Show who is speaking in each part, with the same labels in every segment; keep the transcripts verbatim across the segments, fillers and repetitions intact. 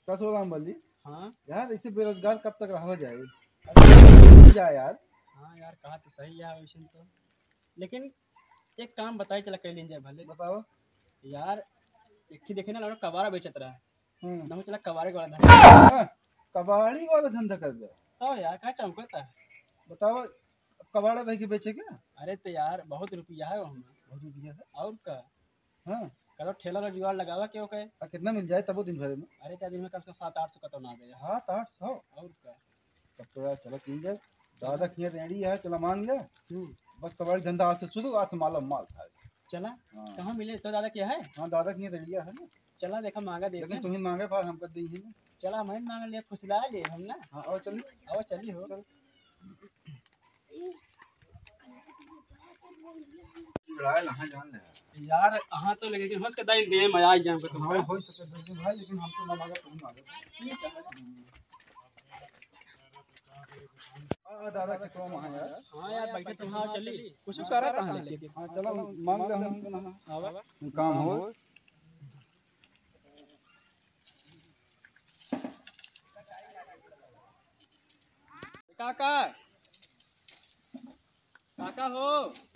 Speaker 1: क्या सो राम बल्ली।
Speaker 2: हाँ
Speaker 1: यार ऐसे बेरोजगार कब तक रहा जाए जाए यार।
Speaker 2: हाँ यार कहा तो सही है वैसे तो, लेकिन एक काम बताई चला कर लीजिए भले।
Speaker 1: बताओ।
Speaker 2: यार एक ही देखे ना लड़का कबाड़ा बेचत रहा है
Speaker 1: हम्म
Speaker 2: ना, चला कबाड़े वाला धंधा।
Speaker 1: हाँ, कबाड़ी वाला धंधा कर दे।
Speaker 2: तो यार क्या चमकता है।
Speaker 1: बताओ कबाड़ा भाई के बेचे क्या।
Speaker 2: अरे तो यार बहुत रुपया है वहाँ।
Speaker 1: बहुत रुपया है।
Speaker 2: और का
Speaker 1: हाँ
Speaker 2: करो ठेला वाला जुगाड़ लगावा क्यों कहे।
Speaker 1: आ, कितना मिल जाए तब वो दिन भर में।
Speaker 2: अरे तो दिन में कम से कम सात आठ सौ का तो ना दे।
Speaker 1: सात आठ सौ।
Speaker 2: और का
Speaker 1: तब तो यार चलो ठीक है। दादा की रेडी है चलो मांग ले।
Speaker 2: हम्म
Speaker 1: बस कबाड़ी धंधा आज से शुरू, आज से माला माल खाए।
Speaker 2: चला
Speaker 1: हाँ
Speaker 2: कहाँ मिले तो दादा क्या है।
Speaker 1: हाँ दादा की रेडिया है ना।
Speaker 2: चला देखा मांगा देते
Speaker 1: लेकिन
Speaker 2: हैं।
Speaker 1: तुम्हें मांगे भाई हम कर देंगे ना।
Speaker 2: चला मैं मांग लिया फुसला ले हम ना।
Speaker 1: हाँ और चलिए।
Speaker 2: आओ चली हो।
Speaker 1: लड़ाई लहाँ जान ले
Speaker 2: यार हाँ तो लेकिन होश के दाई दे मैं आ जाऊं तो
Speaker 1: हाँ हो सके दे भाई, लेकिन हमको ना मांगे तुम मांगे। ठीक है। आ दादा के तो वहाँ यार।
Speaker 2: हाँ यार बैठे तुम हाँ चली कुछ करा कहाँ लेकिन।
Speaker 1: हाँ चलो मांग ले हमको ना
Speaker 2: आवा
Speaker 1: काम हो।
Speaker 2: काका काका हो।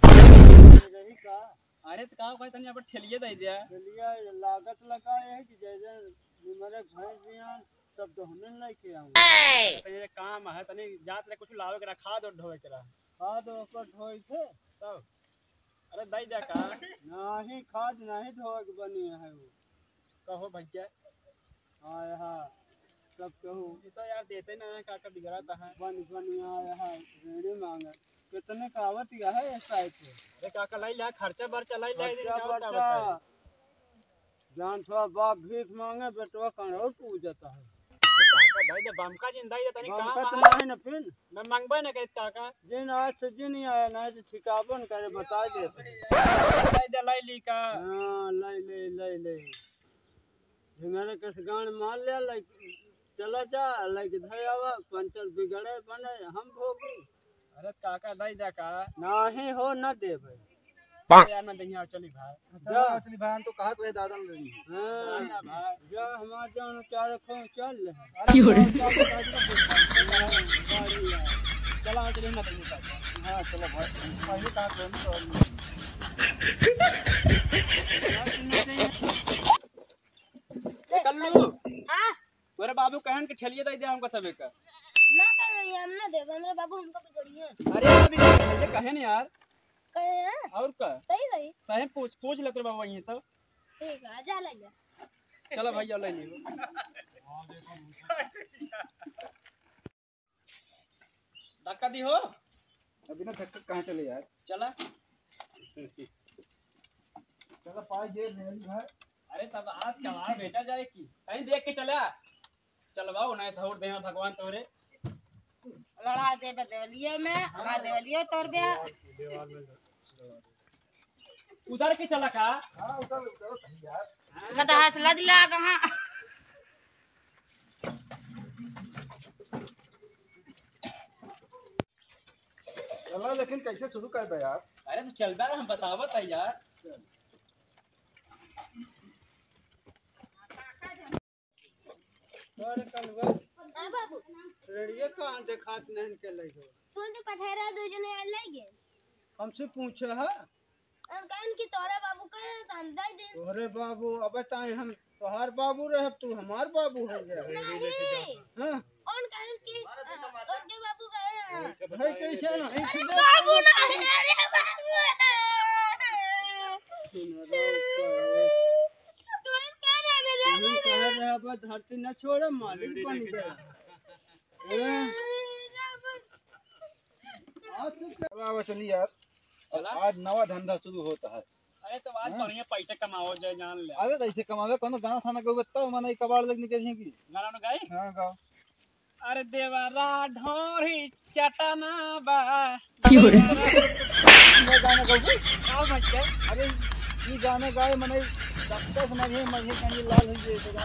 Speaker 2: अरे तो का भाई तनी अपन ठेलिए दे दिया।
Speaker 3: चलिए लागत लगाए है कि जैसे मेरे घर में तब तो हमने नहीं किया हूँ।
Speaker 2: तनी ये काम है तनी जात ले कुछ लावे के खाद और ढोवे के रहा।
Speaker 3: खाद ऊपर ढोई थे
Speaker 2: तब अरे दई जा का
Speaker 3: नहीं खाद नहीं ढोए के बनी है वो।
Speaker 2: कहो भैया।
Speaker 3: हाँ यहाँ सब कहूँ
Speaker 2: ये तो यार देते ना है काका बिगड़ाता है।
Speaker 3: बन बनिया यहाँ रेडी मांगे कितने का आवत है इस टाइप से।
Speaker 2: अरे काका लाई ला खर्चा बर्चा लाई लाई
Speaker 3: बच्चा बच्चा जान थोड़ा बाप भीख मांगे बेटवा कहाँ पूछ जाता है।
Speaker 2: काका भाई दे बमका जिंदा ही तनी
Speaker 3: बमका
Speaker 2: काम
Speaker 3: तो
Speaker 2: है
Speaker 3: नहीं ना फिर
Speaker 2: मैं मांगबे ना कहत काका।
Speaker 3: जिन आज से जिन आया नहीं तो ठिकाबन करे बता देते।
Speaker 2: लाई दे लाई ली का।
Speaker 3: हाँ ले ले ले ले झिंगाने के गान मार लिया लाइक चला जा लाइक धयावा पंचर बिगड़े बने हम भोगी।
Speaker 2: अरे काका दई जा का
Speaker 3: नहीं हो न देवे
Speaker 2: यार मैं दहिया चली भाई।
Speaker 1: जा चली भाई हम तो कहा तो दादा ने लेनी।
Speaker 3: हाँ
Speaker 2: ना भाई
Speaker 3: जा हमार जान चार रखो चल ले
Speaker 2: चला चली ना दहिया।
Speaker 1: हाँ चलो भाई पहले कहा तो
Speaker 2: कल्लू
Speaker 4: हाँ
Speaker 2: मेरे बाबू कहन के ठेलिए दे दे हमको सबे का।
Speaker 4: ना कर हम ना दे मेरे बाबू हमको बिगड़िए।
Speaker 2: अरे अभी ये कहे न यार
Speaker 4: कहे हैं
Speaker 2: और का
Speaker 4: सही भाई
Speaker 2: सही पूछ पूछ ले तेरे बाबा ये तो।
Speaker 4: ठीक है जा ले जा।
Speaker 2: चलो भैया ले लियो। धक्का दी हो
Speaker 1: अभी ना धक्का कहाँ चले यार।
Speaker 2: चला।
Speaker 1: चलो पाँच देर नहीं भाई।
Speaker 2: अरे तब आज कमार बेचा जाए की कहीं देख के चला चलवाओ ना सहूर देना भगवान तोरे।
Speaker 4: लड़ा दे देवलिए में हमारा देवलिए तोड़ गया।
Speaker 2: उधर के चला का।
Speaker 1: हाँ उधर उधर सही यार।
Speaker 4: गदा हंसला दिला कहाँ।
Speaker 1: चलो लेकिन कैसे शुरू कर बे यार।
Speaker 2: अरे तो चल बा हम बतावत है यार।
Speaker 3: और कल वो
Speaker 4: हां बाबू
Speaker 3: रेडियो कहाँ देखात नहीं के लगे
Speaker 4: तुम तो पठेरा दो जने ले गए।
Speaker 3: हमसे पूछे है
Speaker 4: हम कहन की तोरे बाबू कहे तो हम दे दे।
Speaker 3: तोरे बाबू अब ताए हम तोहार बाबू रहे तू हमार बाबू हो गया।
Speaker 4: नहीं
Speaker 3: हाँ
Speaker 4: कौन कहन की उनके बाबू कहे
Speaker 3: भाई कैसे ना
Speaker 4: अरे बाबू नहीं अरे बाबू कौन कह रहा है
Speaker 3: तुम कह रहे अब धरती न छोड़े मालिक बन गया।
Speaker 1: चलो चलिए यार।
Speaker 2: चला
Speaker 1: आज नवा धंधा शुरू होता है।
Speaker 2: अरे तो आज बढ़िया पैसे कमाओ जाए जान ले।
Speaker 1: अरे कैसे कमावे कोनो गाना थाना के बताओ मने कबाड़ लगने के की।
Speaker 2: गाना न गाई।
Speaker 1: हां गाओ।
Speaker 2: अरे देवरा ढोरी चटना बा
Speaker 1: मैं गाना गाऊं।
Speaker 2: आओ बच्चे।
Speaker 1: अरे ये गाने गाए मने डॉक्टर समझे मझे कहीं लाल हो जाए तो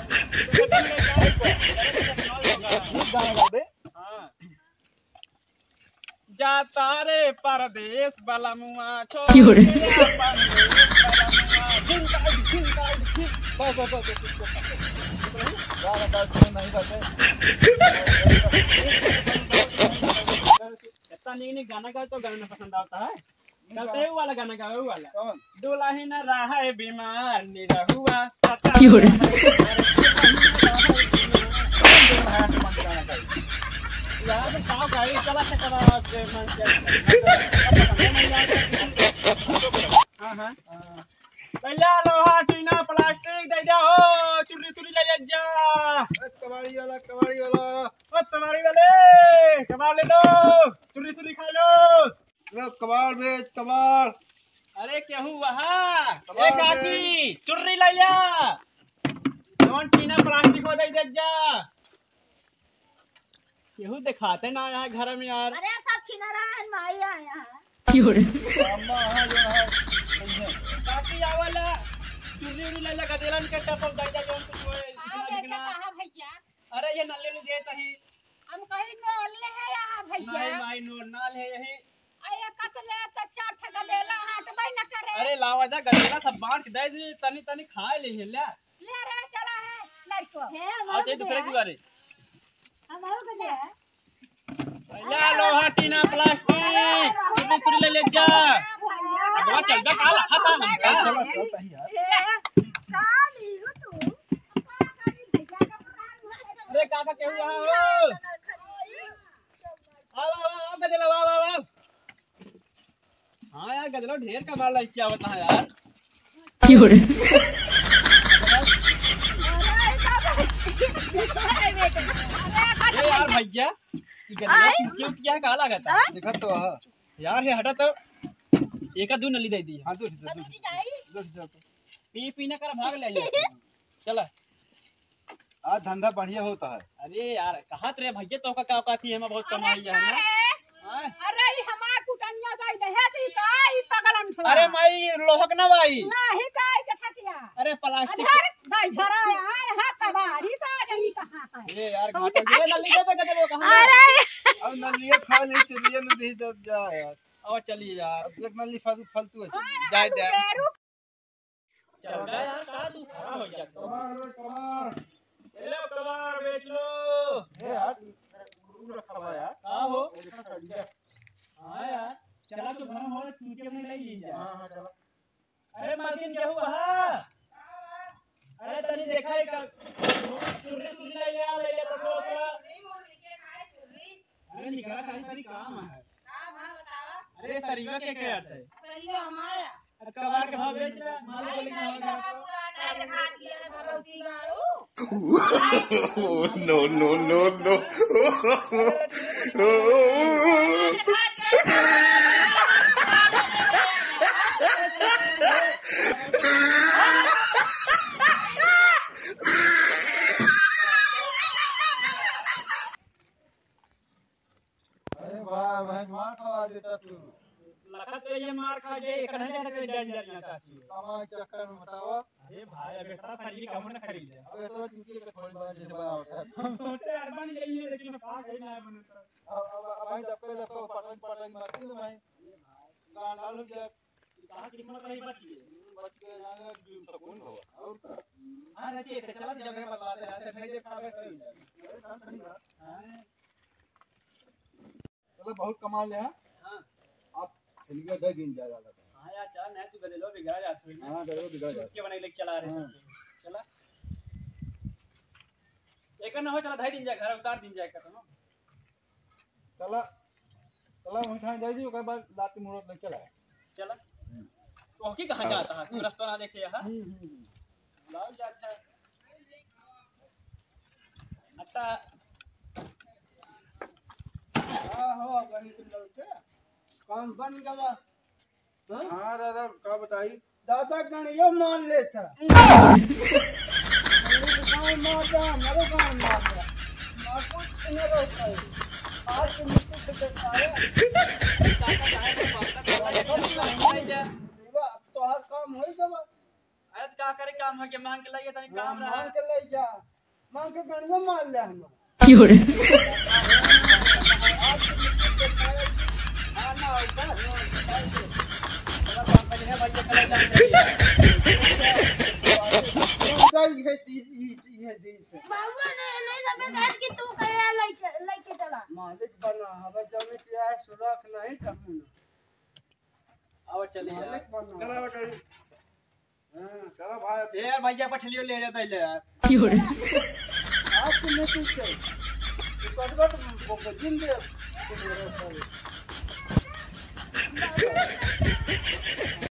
Speaker 1: गाना गाओ बे।
Speaker 2: हां जाता रे परदेश वाला मुआ छोड़
Speaker 1: बस बस बस गाना गाते नहीं गाते
Speaker 2: इतना नहीं नहीं गाना गा तो गाना पसंद आता है गाते हैं वो वाला गाना गाओ वो वाला
Speaker 1: कौन
Speaker 2: दुल्हन रहा है बीमार निरहुआ सता यार तो पाव गाड़ी चला से करा से मन से हां हां पहले लोहा टीना प्लास्टिक दे दे हो चुरी चुरी ले जा
Speaker 1: कबाड़ी वाला कबाड़ी वाला
Speaker 2: ओ तुम्हारी वाले कबाड़ ले लो चुरी चुरी खा लो
Speaker 1: लो कबाड़ बेच कबाड़
Speaker 2: अरे क्या हुआ ए काकी चुर्री ले जा कौन टीना प्लास्टिक हो दे दे जा केहू दिखाते ना यहाँ घर में यार
Speaker 4: अरे सब छिनारायण भाई आया है
Speaker 1: अम्मा हां जो है
Speaker 2: काकी आवला चुर्री उरी ले जा गदेलन के टपल दे जा जोन कुछ होए
Speaker 4: कहां बेचा कहां भैया
Speaker 2: अरे ये नल्ले ले देता ही
Speaker 4: हम कहीं नोल ले है यहां भैया
Speaker 2: नहीं माई नोर नाल है यही
Speaker 4: आया कतले तो चार ठगा देला हाथ भाई न करे
Speaker 2: अरे लावा जा गदेला सब बांट दे दे तनी तनी खा ले ले
Speaker 4: ले रे चला है लड़को है
Speaker 2: आज ये दूसरे दीवारे
Speaker 4: हमारो के दे
Speaker 2: ले लोहा टीना प्लास्टिक चुर्री चुरी ले ले जा अगवा चल बे काल खाता हम का
Speaker 1: चला चलता ही यार
Speaker 4: काली हो तू
Speaker 2: अरे काका के हुआ हो आओ आओ आओ गदला वाह वाह वाह हां यार गदला ढेर का मार लाई क्या होता है यार
Speaker 3: क्यों
Speaker 2: अरे यार भैया ये गदला क्यों क्या कहा लागत है
Speaker 1: दिखत तो हां
Speaker 2: यार ये हटा तो एक दो नली दे दी
Speaker 1: हां दूर दूर दूर दूर
Speaker 2: पी पी न कर भाग ले चला
Speaker 1: आज धंधा बढ़िया होता है
Speaker 2: अरे यार कहा रे भैया तो का का थी हम बहुत कमाई है ना
Speaker 4: अरे हमार कुटनिया गाय दहे ती काई पगलन छोड़ा
Speaker 2: अरे माई लोहक ना भाई
Speaker 4: नहीं काय के थकिया
Speaker 2: अरे प्लास्टिक
Speaker 4: अधर भाई झरा यार हाथ तबारी का नहीं कहां है
Speaker 2: ये यार घाटा दे नली दे पे गदे वो कहां
Speaker 4: अरे
Speaker 1: अब नलिया खा ले चलिए न दे जा यार
Speaker 2: आओ चलिए यार
Speaker 1: अब एक नली फालतू फालतू है
Speaker 2: जाए दे चल जा यार का तू खड़ा हो जा
Speaker 1: कबाड़ कबाड़
Speaker 2: ले कबाड़ बेच लो
Speaker 1: हे यार गुरु रखा हुआ यार
Speaker 2: हां हो
Speaker 1: देखा कर दिया
Speaker 2: हां यार चला तो घर हो चूके में ले ली जा
Speaker 1: हां हां चला
Speaker 2: अरे मालकिन क्या हुआ हां अरे तनी देखा है कल चुर्री चुर्री ले ले ले ले तो थोड़ा अरे निकाला खाली खाली काम है अरे सरीवा के क्या आता है कबाड़ के भाव बेच रहा माल को लिखा होगा
Speaker 5: no, no, no, no.
Speaker 1: अरे वाह भाई मार खवा देता तू
Speaker 2: लखा तो ये मार खा जाए एक नहीं जाने के डर डर ना चाची
Speaker 1: कमा चक्कर में बतावा
Speaker 2: अरे भाई अब बेटा सारी कम ना खरीद ले
Speaker 1: अब ऐसा चिंकी का थोड़ी बना जैसे बना होता है
Speaker 2: हम सोचते यार बन जाइए लेकिन पास है ना बनता
Speaker 1: अब अब भाई सबके सबको पटन पटन मारती है भाई गांड डाल हो जाए
Speaker 2: कहां किस्मत रही बची
Speaker 1: बच के जाने का जीव सुकून होगा और
Speaker 2: हां रहती है चला जगह बदलाते रहते फिर ये खावे करी हां
Speaker 1: चलो बहुत कमा लिया
Speaker 2: हां
Speaker 1: आप चलिए दे दिन जा रहा
Speaker 2: हां यार चार नहीं तू गदे लो बिगड़ जात हुई
Speaker 1: हां गए बिगड़ जाए
Speaker 2: के बने लेके चला रहे चला एक ना हो चला ढाई दिन जा घर उतार दिन जाए कतनो
Speaker 1: चला चला वहीं खाने जाइए उसके बाद लाती मुड़ो नहीं चला
Speaker 2: चला तो की कहां जाता है तू रास्ता ना देखे हां लाल जाता है अच्छा
Speaker 1: हां हो गई तुम लोग के
Speaker 3: काम बन गया
Speaker 1: हां दादा का बताई
Speaker 3: दादा गणियो मान लेता गाँव मार जा मेरे गाँव मार जा मार कुछ नहीं रोकता है आज तुम मुझसे दिखाए तो हर काम हो जब
Speaker 2: अरे का करे काम हो के मांग के लाइए तनी काम रहा
Speaker 3: मांग के ले जा मांग के गणियो मान ले हम
Speaker 5: क्यों
Speaker 2: आना होगा चला काम पे है भाई चला जाएंगे
Speaker 3: ये ये ये दिन से
Speaker 4: बाबू ने नहीं सब काट के तू कहे लेके लेके चला
Speaker 3: मालिक बना हवा जमे किया है सुरख नहीं कभी ना
Speaker 2: आओ चलिए
Speaker 3: मालिक बना
Speaker 1: चला बेटा
Speaker 3: हां
Speaker 1: चलो भाई
Speaker 2: यार भैया पठलियो ले जाता है यार
Speaker 3: आप नहीं से तू कदवा तो बजिन दे